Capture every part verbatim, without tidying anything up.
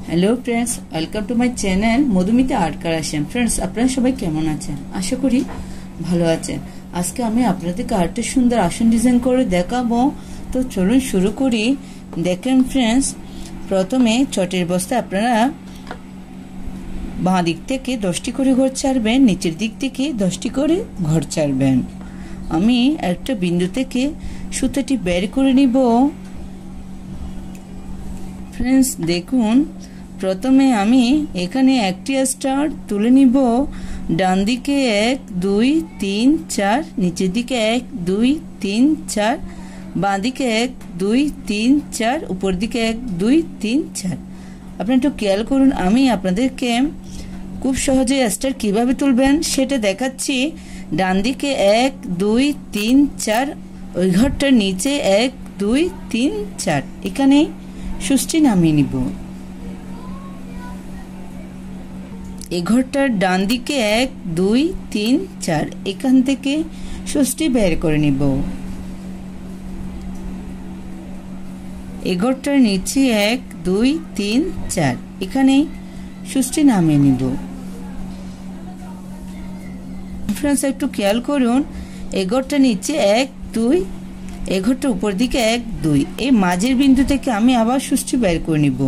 Hello friends, welcome to my channel Madhumita art collection. Friends, আপনারা সবাই কেমন আছেন? আশা করি ভালো আছেন। আজকে আমি আপনাদেরকে আরেকটা সুন্দর আসন ডিজাইন করে দেখাবো। তো চলুন শুরু করি। দেখেন ফ্রেন্ডস, প্রথমে চটের বস্তায় আপনারা বাঁ দিক থেকে দশটি করে ঘর ছাড়বেন, নিচের দিক থেকে দশটি করে ঘর ছাড়বেন। আমি একটা বিন্দু থেকে সুতাটি বের করে নিব। ফ্রেন্ডস দেখুন, প্রথমে আমি এখানে একটি স্টার তুলে নিব। ডান দিকে এক দুই তিন চার, নিচের দিকে এক দুই তিন চার, বাঁ দিকে এক দুই তিন চার, উপর দিকে এক দুই তিন চার। আপনারা একটু খেয়াল করুন, আমি আপনাদেরকে খুব সহজে স্টার কিভাবে তুলবেন সেটা দেখাচ্ছি। ডান দিকে এক দুই তিন চার, ওই ঘরটার নিচে এক দুই তিন চার, এখানে সুষ্টি নামিয়ে নিব। এই ঘরটার ডান দিকে এক দুই তিন চার, এখান থেকে সুষ্টি বের করে নিব। এই ঘরটার নিচে এক দুই তিন চার, এখানে সুষ্টি নামিয়ে নিব। ফ্রেন্ডস একটু খেয়াল করুন, এই ঘরটার নিচে এক দুই, এই ঘরটার উপর দিকে এক দুই, এই মাঝের বিন্দু থেকে আমি আবার সুষ্টি বের করে নিব।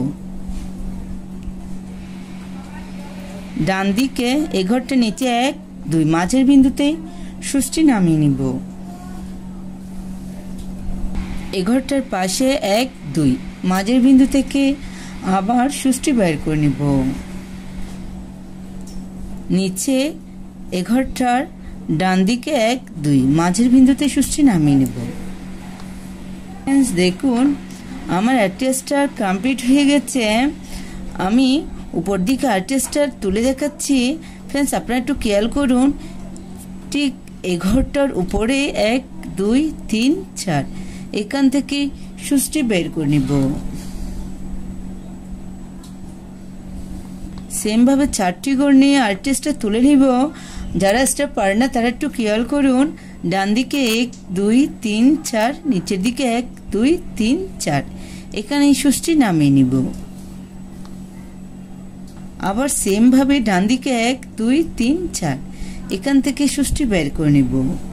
ডান দিকে এই ঘরটার নিচে এক দুই, মাঝের বিন্দুতে সুষ্টি নামিয়ে নিব। এই ঘরটার পাশে এক দুই, মাঝের বিন্দু থেকে আবার সুষ্টি বের করে নিব। নিচে এই ঘরটার ডান দিকে এক দুই, মাঝের বিন্দুতে সুষ্টি নামিয়ে নিব। দেখুন, আমার একটি স্টার কমপ্লিট হয়ে গেছে। আমি উপর দিকে আরেকটি স্টার তুলে দেখাচ্ছি। ফ্রেন্ডস, আপনারা একটু খেয়াল করুন, ঠিক এই ঘরটার উপরে এক দুই তিন চার, এখান থেকে সুষ্টি বের করে নিব। সেম ভাবে চারটি ঘর নিয়ে আরেকটি স্টার তুলে নিব। যারা স্টার পারে না তারা একটু খেয়াল করুন, ডান দিকে এক দুই তিন চার, নিচের দিকে এক দুই তিন চার, এখানে সুষ্টি নামিয়ে নিব। আবার সেম ভাবে ডান দিকে এক দুই তিন চার, এখান থেকে সুষ্টি বের করে নিব।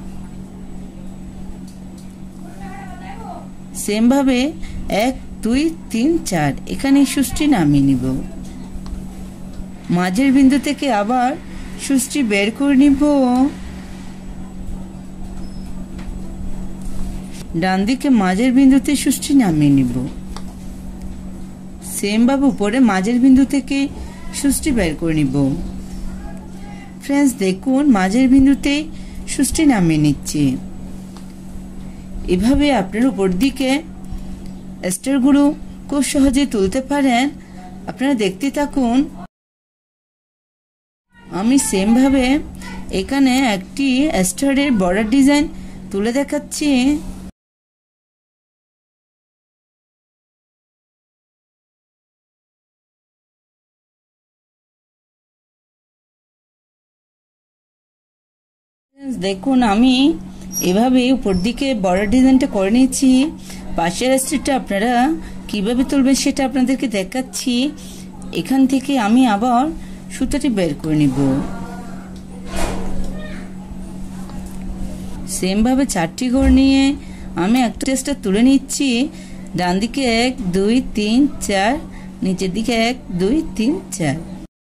সেম ভাবে এক দুই তিন চার, এখানে সুষ্টি নামিয়ে নিব। মাঝের বিন্দু থেকে আবার সুষ্টি বের করে নিব। ডান দিকে মাঝের বিন্দুতে সুষ্টি নামিয়ে নিব। সেম ভাবে উপরে মাঝের বিন্দু থেকে সুষ্টি বের করে নিব। ফ্রেন্ডস দেখুন, মাঝের বিন্দুতে সুষ্টি নামিয়ে নিচ্ছি। এভাবে আপনার উপর দিকে স্টারগুলো খুব সহজে তুলতে পারেন। আপনারা দেখতে থাকুন। আমি সেম ভাবে এখানে একটি স্টারের বর্ডার ডিজাইন তুলে দেখাচ্ছি। দেখুন, আমি এভাবে উপর দিকে বর্ডার ডিজাইনটা করে নিয়েছি। পাশের স্টারটা আপনারা কিভাবে তুলবেন সেটা আপনাদেরকে দেখাচ্ছি। এখান থেকে আমি আবার সুতাটি বের করে নিব। সেম ভাবে চারটি ঘর নিয়ে আমি একটা স্টার তুলে নিচ্ছি। ডান দিকে এক দুই তিন চার, নিচের দিকে এক দুই তিন চার।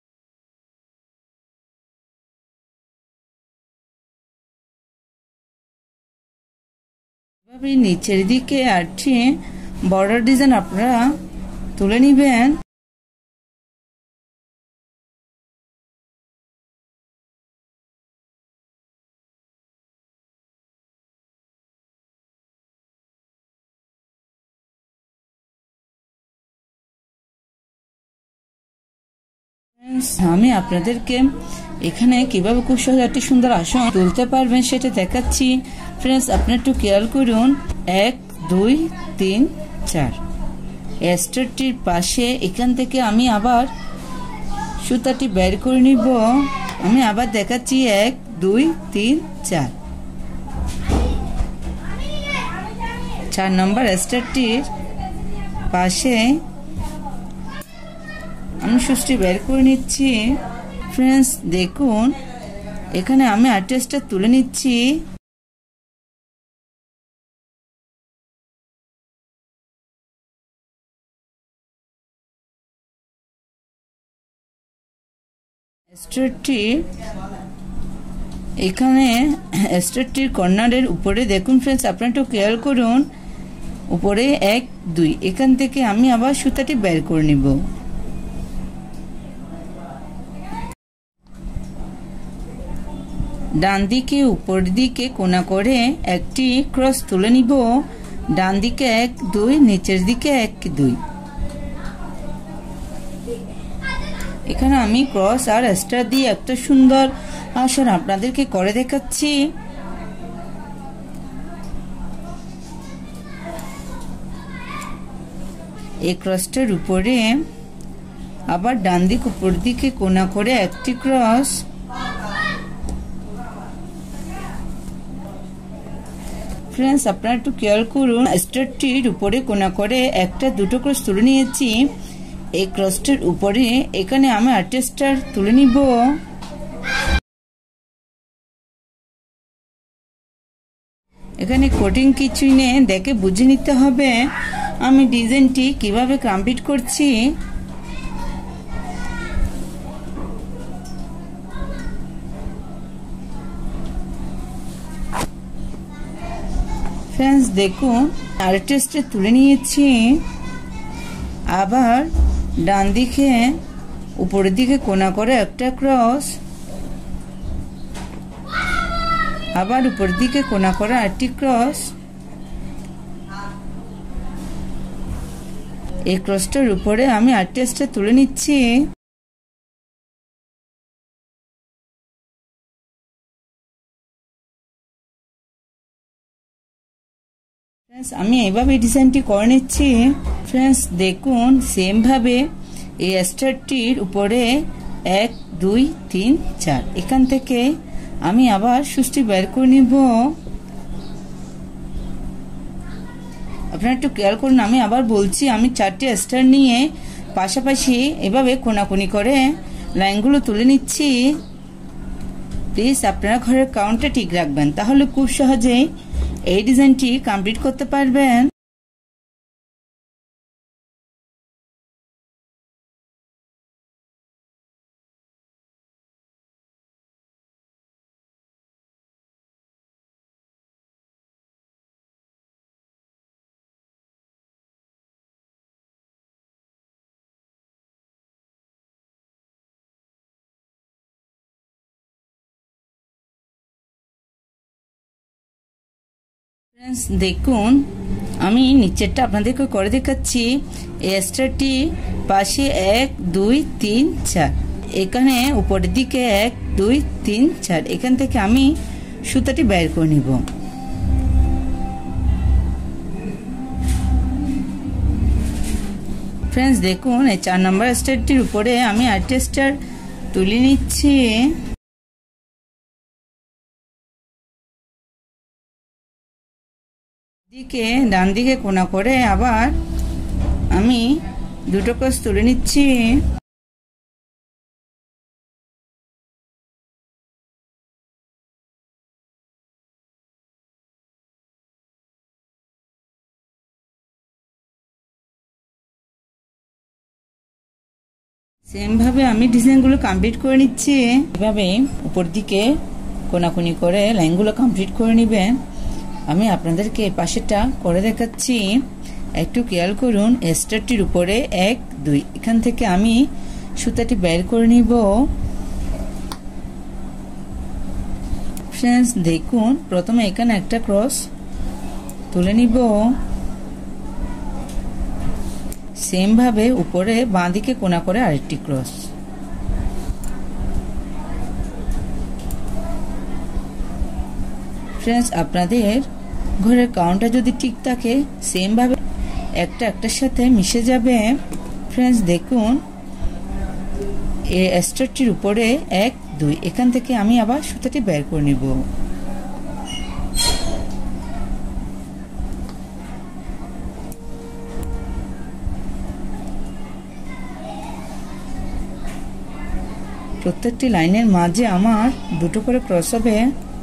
এভাবে নিচের দিকে আটটি বর্ডার ডিজাইন আপনারা তুলে নিবেন। আমি আপনাদেরকে এখানে কিভাবে খুব সহজ একটি সুন্দর আসন তুলতে পারবেন সেটা দেখাচ্ছি। ফ্রেন্ডস, আপনারা একটু খেয়াল করুন, এক দুই তিন চার, স্টারটির পাশে এখান থেকে আমি আবার সুতাটি বের করে নিব। আমি আবার দেখাচ্ছি, এক দুই তিন চার, চার নম্বর স্টারটির পাশে সুচটি বের করে নিচ্ছি। ফ্রেন্ডস দেখুন এখানে আমি আরেকটি স্টার তুলে নিচ্ছি। স্টারটি এখানে স্টারটির কর্নারের উপরে দেখুন ফ্রেন্ডস, আপনারা একটু খেয়াল করুন, উপরে এক দুই, এখান থেকে আমি আবার সুতাটি বের করে নিব। ডান দিকে উপর দিকে কোনা করে একটি ক্রস তুলে নিব। ডান দিকে এক দুই, নিচের দিকে এক দুই। এখানে আমি ক্রস আর স্টার দিয়ে একটা সুন্দর আসন আপনাদেরকে করে দেখাচ্ছি। এই ক্রসটার উপরে আবার ডান দিক উপর দিকে কোনা করে একটি ক্রস, ফ্রেন্ডস আপনারা একটু খেয়াল করুন, স্টারটির উপরে কোনা করে একটা দুটো ক্রস তুলে নিয়েছি। এই ক্রসটার উপরে এখানে আমি আরেকটা স্টার তুলে নিব। এখানে কোটিং কিছুই নেই, দেখে বুঝে নিতে হবে আমি ডিজাইনটি কিভাবে কমপ্লিট করছি। ফ্রেন্ডস দেখুন আরেকটা স্টার তুলে নিয়েছি। আবার ডান দিকে উপরের দিকে কোনা করে একটা ক্রস, আবার উপরের দিকে কোনা করে আরেকটি ক্রস। এই ক্রসটার উপরে আমি আরেকটা স্টার তুলে নিচ্ছি। আমি এইভাবে ডিজাইনটি করে নিচ্ছি। ফ্রেন্ডস দেখুন সেম ভাবে এই স্টারটির উপরে এক দুই তিন চার, এখান থেকে আমি আবার সুচটি বের করে নিব। আপনারা একটু খেয়াল করুন, আমি আবার বলছি, আমি চারটি স্টার নিয়ে পাশাপাশি এভাবে কোনাকুনি করে লাইনগুলো তুলে নিচ্ছি। প্লিজ আপনারা ঘরের কাউন্টটা ঠিক রাখবেন, তাহলে খুব সহজেই এই ডিজাইনটি কমপ্লিট করতে পারবেন। ফ্রেন্ডস দেখুন আমি নিচেরটা আপনাদেরকে করে দেখাচ্ছি। এই স্টারটি পাশে এক দুই তিন চার, এখানে উপরের দিকে এক দুই তিন চার, এখান থেকে আমি সুতাটি বের করে নিব। ফ্রেন্ডস দেখুন এই চার নম্বর স্টারটির উপরে আমি আরেকটা স্টার তুলে নিচ্ছি। দিকে ডান দিকে কোনা করে আবার আমি দুটো ক্রস তুলে নিচ্ছি। সেম ভাবে আমি ডিজাইনগুলো কমপ্লিট করে নিচ্ছি। এভাবে উপর দিকে কোনাকুনি করে লাইনগুলো কমপ্লিট করে নেবেন। আমি আপনাদেরকে পাশেরটা করে দেখাচ্ছি, একটু খেয়াল করুন। স্টারটির উপরে এক দুই, এখান থেকে আমি সুতাটি বের করে নিব। ফ্রেন্ডস দেখুন প্রথমে এখানে একটা ক্রস তুলে নিব। সেম ভাবে উপরে বাঁ দিকে কোনা করে আরেকটি ক্রস। ফ্রেন্ডস আপনাদের ঘরের কাউন্টটা যদি ঠিক থাকে সেম ভাবে একটা একটার সাথে মিশে যাবে। ফ্রেন্ডস দেখুন এই স্টারটির উপরে এক দুই, এখান থেকে আমি আবার সুতাটি বের করে নিব। প্রত্যেকটি লাইনের মাঝে আমার দুটো করে ক্রস হবে।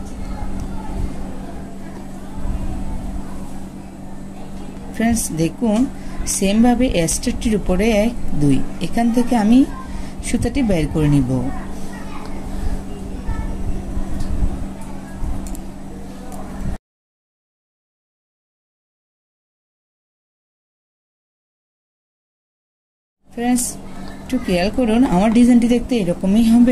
ফ্রেন্ডস দেখুন সেম ভাবে স্ট্রেটটির উপরে এক দুই, এখান থেকে আমি সুতাটি বের করে নিব। ফ্রেন্ডস একটু খেয়াল করুন, আমার ডিজাইনটি দেখতে এরকমই হবে।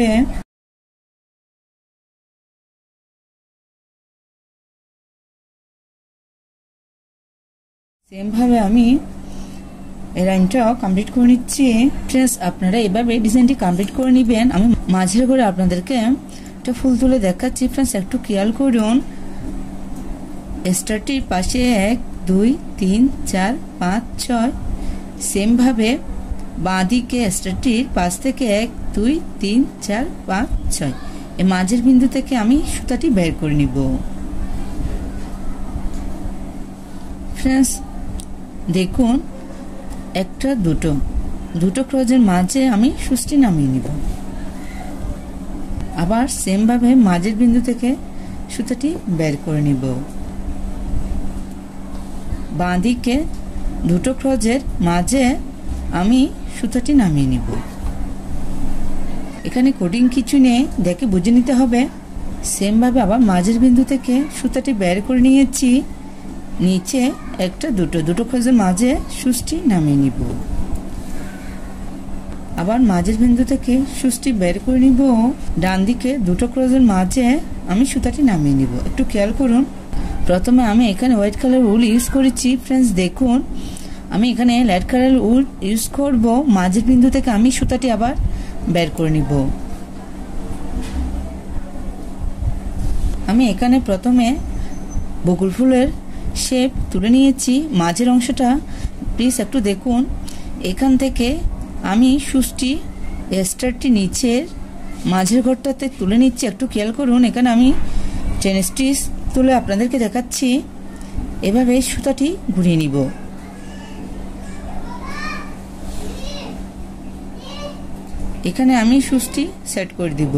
সেম ভাবে আমি এই লাইনটাও কমপ্লিট করে নিচ্ছি। ফ্রেন্ডস আপনারা এভাবে ডিজাইনটি কমপ্লিট করে নেবেন। আমি মাঝের করে আপনাদেরকে একটা ফুল তুলে দেখাচ্ছি। ফ্রেন্ডস একটু খেয়াল করুন, স্টারটির পাশে এক দুই তিন চার পাঁচ ছয়, সেম ভাবে বাঁ দিকে স্টারটির পাশ থেকে এক দুই তিন চার পাঁচ ছয়, এই মাঝের বিন্দু থেকে আমি সুতাটি বের করে নিব। ফ্রেন্ডস দেখুন একটা দুটো দুটো ক্রসের মাঝে আমি সুচটি নামিয়ে নিব। আবার সেম ভাবে মাঝের বিন্দু থেকে সুতাটি বের করে নিব। বাঁ দিকে দুটো ক্রসের মাঝে আমি সুতাটি নামিয়ে নিব। এখানে কোডিং কিছু নেই, দেখে বুঝে নিতে হবে। সেম ভাবে আবার মাঝের বিন্দু থেকে সুতাটি বের করে নিয়েছি, নিচে একটা দুটো দুটো ক্রসের মাঝে সুচটি নামিয়ে নিব। আবার মাঝের বিন্দু থেকে সুচটি বের করে নিব। ডান দিকে দুটো ক্রসের মাঝে আমি সুতাটি নামিয়ে নিব। একটু খেয়াল করুন, প্রথমে আমি এখানে হোয়াইট কালার উল ইউজ করেছি। ফ্রেন্ডস দেখুন আমি এখানে লাইট কালার উল ইউজ করব। মাঝের বিন্দু থেকে আমি সুতাটি আবার বের করে নিব। আমি এখানে প্রথমে বকুল ফুলের শেপ তুলে নিয়েছি। মাঝের অংশটা প্লিজ একটু দেখুন, এখান থেকে আমি সুচটি স্টারটি নিচের মাঝের ঘরটাতে তুলে নিচ্ছি। একটু খেয়াল করুন, এখানে আমি চেন স্টিচ তুলে আপনাদেরকে দেখাচ্ছি। এভাবে সুতাটি ঘুরিয়ে নিব। এখানে আমি সুচটি সেট করে দিব।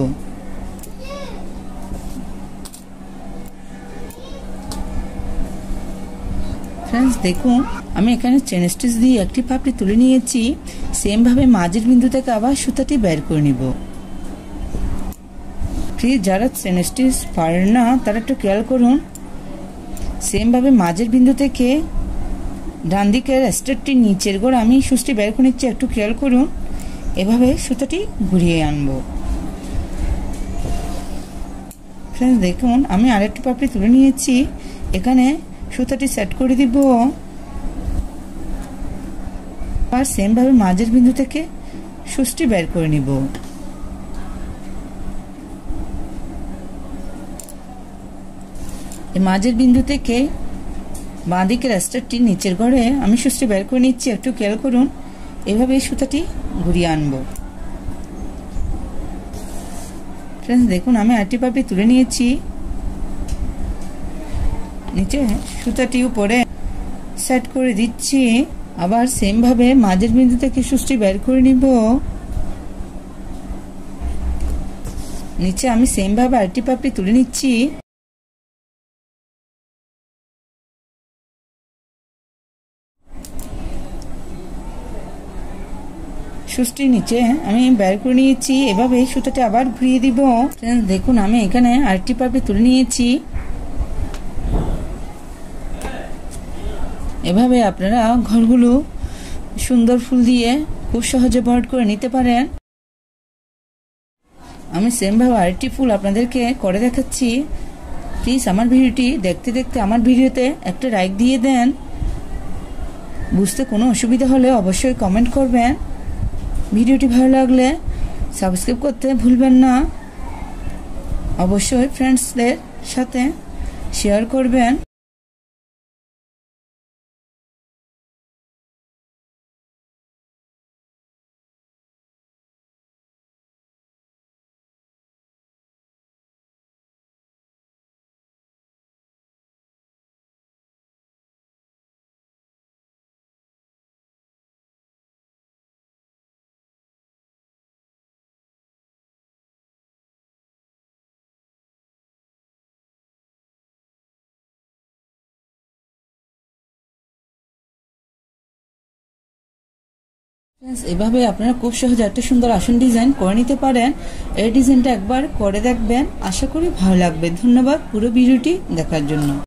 ফ্রেন্ডস দেখুন আমি এখানে চেন স্টিচ দিয়ে একটি পাপড়ি তুলে নিয়েছি। সেম ভাবে মাঝের বিন্দু থেকে আবার সুতাটি বের করে নিব। প্লিজ যারা চেন স্টিচ পারেন না তারা একটু খেয়াল করুন, সেম ভাবে মাঝের বিন্দু থেকে ডান দিকের স্ট্রেটটি নিচের গোড়া আমি সুচটি বের করে নিচ্ছি। একটু খেয়াল করুন, এভাবে সুতাটি ঘুরিয়ে আনবো। ফ্রেন্ডস দেখুন আমি আরেকটি পাপড়ি তুলে নিয়েছি, এখানে সুতাটি সেট করে দিব। আর সেম ভাবে মাঝের বিন্দু থেকে সুচটি বের করে নিব। এই মাঝের বিন্দু থেকে বাঁ দিকের স্টারটি নিচের ঘরে আমি সুচটি বের করে নিচ্ছি। একটু খেয়াল করুন, এভাবে সুতাটি ঘুরিয়ে আনবো। ফ্রেন্ডস দেখুন আমি আরেকটি পাপড়ি তুলে নিয়েছি, নিচে সুতাটি উপরে সেট করে দিচ্ছি। আবার সেম ভাবে মাঝের বিন্দু থেকে সুচটি বের করে নিব। নিচে আমি সেম ভাবে আরেকটি পাপড়ি তুলে নিচ্ছি। সুচটি নিচে আমি বের করে নিয়েছি। এভাবে সুতাটা আবার ঘুরিয়ে দিব। দেখুন আমি এখানে আরেকটি পাপড়ি তুলে নিয়েছি। এভাবে আপনারা ঘরগুলো সুন্দর ফুল দিয়ে খুব সহজে ভরাট করে নিতে পারেন। আমি সেম ভাবে আরেকটি ফুল আপনাদেরকে করে দেখাচ্ছি। প্লিজ আমার ভিডিওটি দেখতে দেখতে আমার ভিডিওতে একটা লাইক দিয়ে দেন। বুঝতে কোনো অসুবিধা হলে অবশ্যই কমেন্ট করবেন। ভিডিওটি ভালো লাগলে সাবস্ক্রাইব করতে ভুলবেন না। অবশ্যই ফ্রেন্ডসদের সাথে শেয়ার করবেন। এভাবে আপনারা খুব সহজে একটা সুন্দর আসন ডিজাইন করে নিতে পারেন। এই ডিজাইনটা একবার করে দেখবেন, আশা করি ভালো লাগবে। ধন্যবাদ পুরো ভিডিওটি দেখার জন্য।